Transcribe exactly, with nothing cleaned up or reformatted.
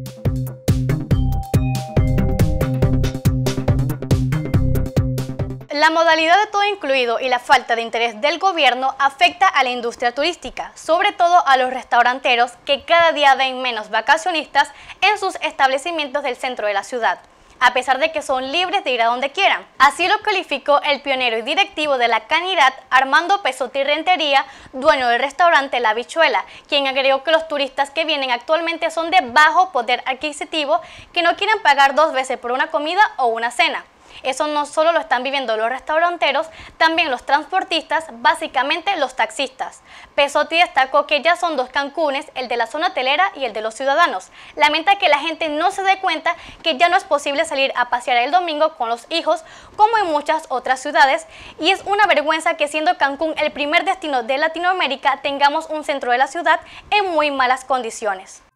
La modalidad de todo incluido y la falta de interés del gobierno afecta a la industria turística, sobre todo a los restauranteros que cada día ven menos vacacionistas en sus establecimientos del centro de la ciudad, a pesar de que son libres de ir a donde quieran. Así lo calificó el pionero y directivo de la Canirat, Armando Pesotti Rentería, dueño del restaurante La Bichuela, quien agregó que los turistas que vienen actualmente son de bajo poder adquisitivo, que no quieren pagar dos veces por una comida o una cena. Eso no solo lo están viviendo los restauranteros, también los transportistas, básicamente los taxistas. Pesotti destacó que ya son dos Cancunes, el de la zona hotelera y el de los ciudadanos. Lamenta que la gente no se dé cuenta que ya no es posible salir a pasear el domingo con los hijos como en muchas otras ciudades, y es una vergüenza que siendo Cancún el primer destino de Latinoamérica tengamos un centro de la ciudad en muy malas condiciones.